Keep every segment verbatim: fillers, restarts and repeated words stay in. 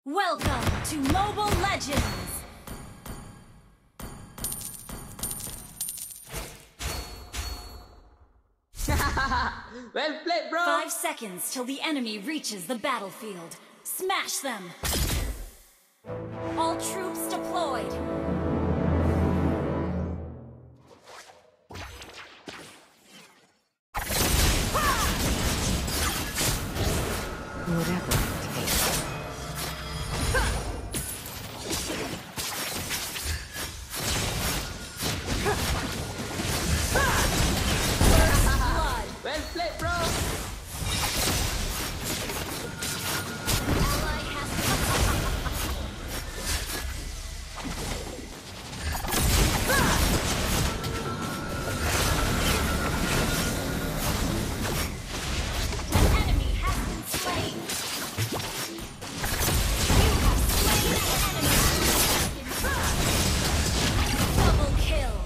Welcome to Mobile Legends! Well played, bro! Five seconds till the enemy reaches the battlefield. Smash them! All troops deployed! Whatever it takes. Well played, bro! Ally has An enemy has been slain! You have slain an enemy! Double kill!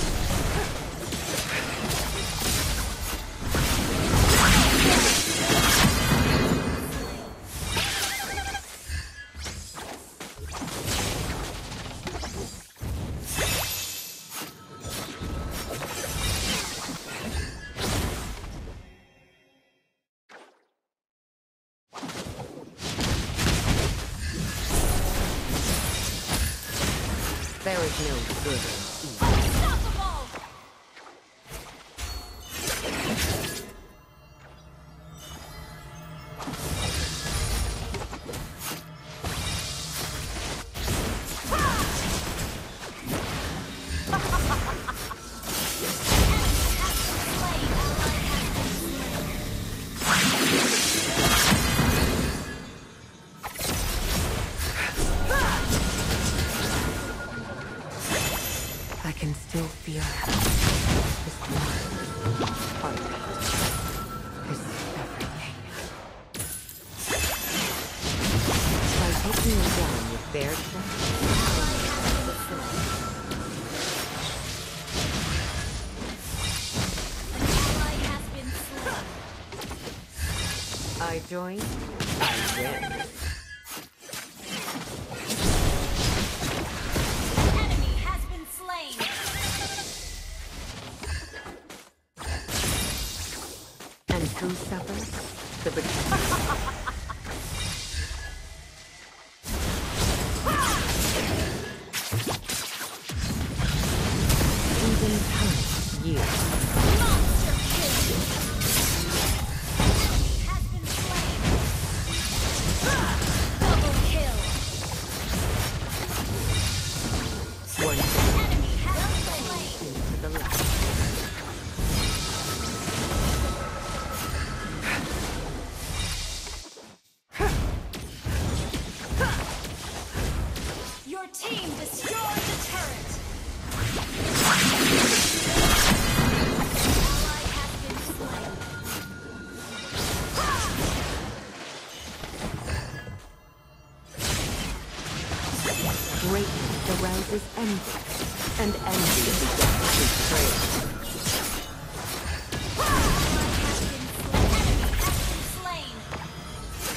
There is no good in evil. Unstoppable! I can still feel this blood, heartbeat, this everything. By taking me down with their Ally has been slain. I join, I win. Enemy has been slain. And who suffers? The betrayal. Even time, years. Monster kill. Enemy has been slain. Double kill. One Enemy has been slain. to the left. Your team destroyed the turret. Ally has been slain. Greatness arouses envy, and envy begets betrayal. Ally has been slain. Enemy has been slain.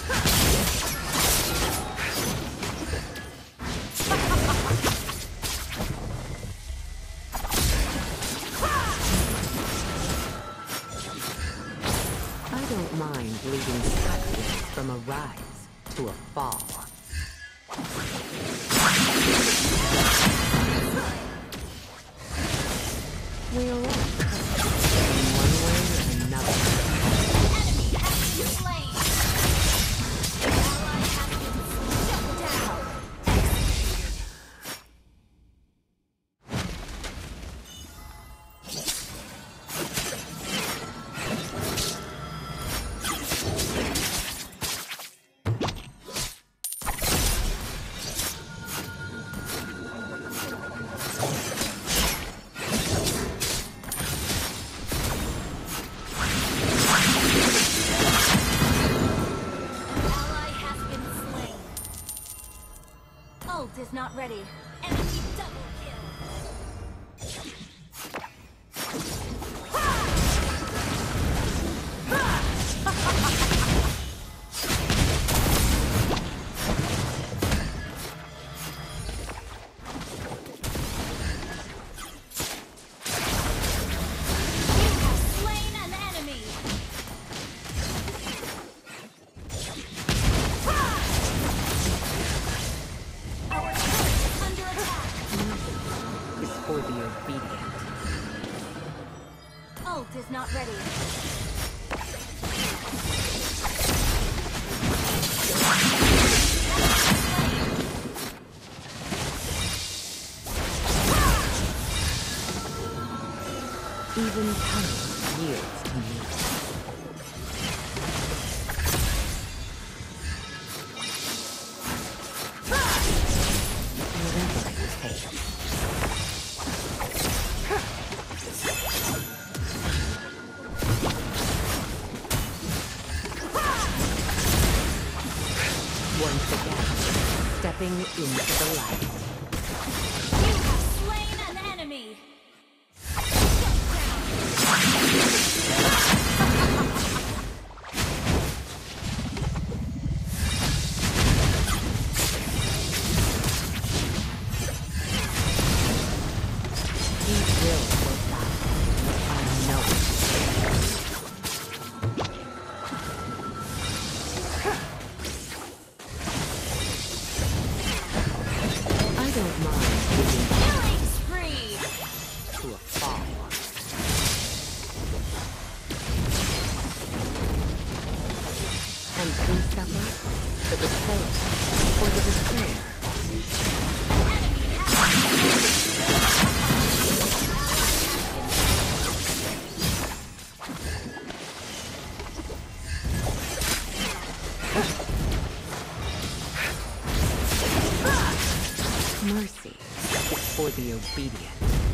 I don't mind leading Scotland from a rise to a fall. We're all cursed in one way or another. Enemy has been slain. Ally has been slain. Shut down. Ally has been slain. Ult is not ready. Enemy double kill. for the obedient. Ult is not ready. Even cunning yields to me. Whatever it takes. Once again, stepping into the light. You have slain an enemy. He will work out. I know it. I don't mind giving Killing spree. to a fall. And who suffers? The betrayer or the betrayer? Mercy is for the obedient.